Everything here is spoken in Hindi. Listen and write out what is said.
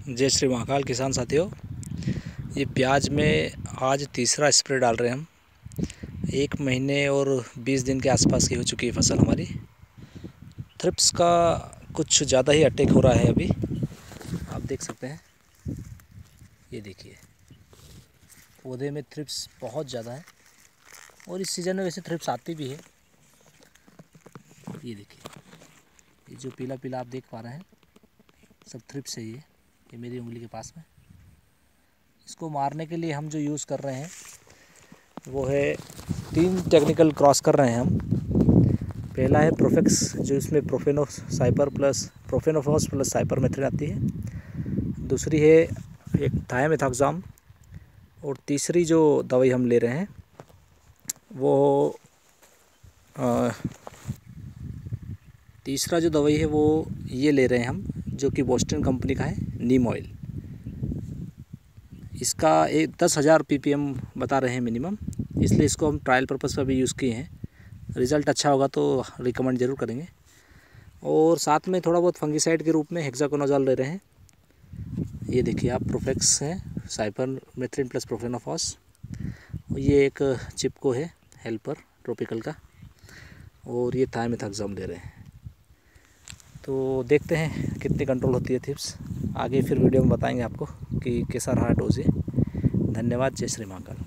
जय श्री महाकाल किसान साथियों, ये प्याज में आज तीसरा स्प्रे डाल रहे हैं हम। 1 महीने और 20 दिन के आसपास की हो चुकी है फसल हमारी। थ्रिप्स का कुछ ज़्यादा ही अटैक हो रहा है अभी, आप देख सकते हैं। ये देखिए, पौधे में थ्रिप्स बहुत ज़्यादा है और इस सीज़न में वैसे थ्रिप्स आती भी है। ये देखिए, ये जो पीला पीला आप देख पा रहे हैं सब थ्रिप्स है। ये मेरी उंगली के पास में। इसको मारने के लिए हम जो यूज़ कर रहे हैं वो है 3 टेक्निकल क्रॉस कर रहे हैं हम। पहला है प्रोफेक्स, जो इसमें प्रोफेनोफॉस प्लस साइपरमेथ्रिन आती है। दूसरी है एक थायामेथाक्साम, और तीसरी जो दवाई हम ले रहे हैं वो तीसरा जो दवाई है वो ये ले रहे हैं हम, जो कि बोस्टन कंपनी का है, नीम ऑयल। इसका 10,000 ppm बता रहे हैं मिनिमम, इसलिए इसको हम ट्रायल पर्पज़ पर भी यूज़ किए हैं। रिज़ल्ट अच्छा होगा तो रिकमेंड ज़रूर करेंगे। और साथ में थोड़ा बहुत फंगिसाइड के रूप में हेक्साकोनाजोल ले रहे हैं। ये देखिए आप, प्रोफेक्स है, साइपरमेथ्रिन प्लस प्रोफेनोफॉस। ये एक चिपको है हेल्पर ट्रॉपिकल का, और ये थायामेथाक्साम ले रहे हैं। तो देखते हैं कितनी कंट्रोल होती है थ्रिप्स। आगे फिर वीडियो में बताएंगे आपको कि कैसा रहा डोज। धन्यवाद। जय श्री महाकाल।